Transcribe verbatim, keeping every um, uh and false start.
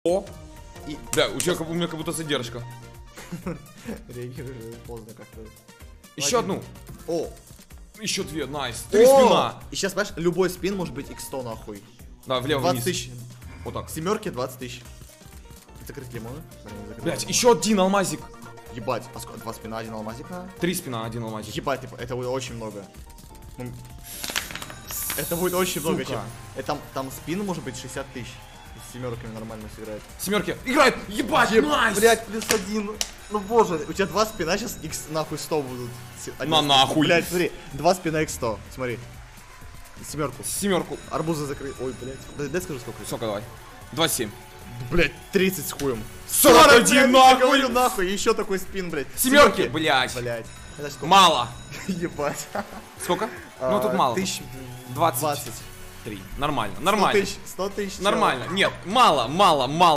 О! И... Да, у, человека, у меня как будто задержка. Реагирую поздно как-то. Еще одну. О! Еще две, найс. Три спина. И сейчас, понимаешь, любой спин может быть икс сто нахуй. Да, влево двадцать вниз. тысяч. Вот так. Семерки двадцать тысяч. Закрыть лимоны. Блять, еще один алмазик. Ебать, а сколько? Два спина, один алмазик надо? Три спина, один алмазик. Ебать, это будет очень много. Это будет очень много. Чем... Это, там, там спин может быть шестьдесят тысяч. С семерками нормально сыграет. Семерки. Играет! Ебать, Еб... найс! Блять, плюс один. Ну боже, у тебя два спина сейчас икс нахуй сто будут. На нахуй. Блять, смотри, два спина икс сто. Смотри. Семерку. Семерку. Арбузы закрыть. Ой, блять. Дай, дай скажу сколько. Сколько давай? двадцать семь. Блять, тридцать с хуем. сорок один нахуй! Говорю нахуй, еще такой спин, блять. Семерки, блять. Блять. Мало. Ебать. Сколько? Ну тут мало. Тысяч двадцать. двадцать. Три. Нормально, нормально. сто тысяч. сто тысяч. Нормально. Нет, мало, мало, мало.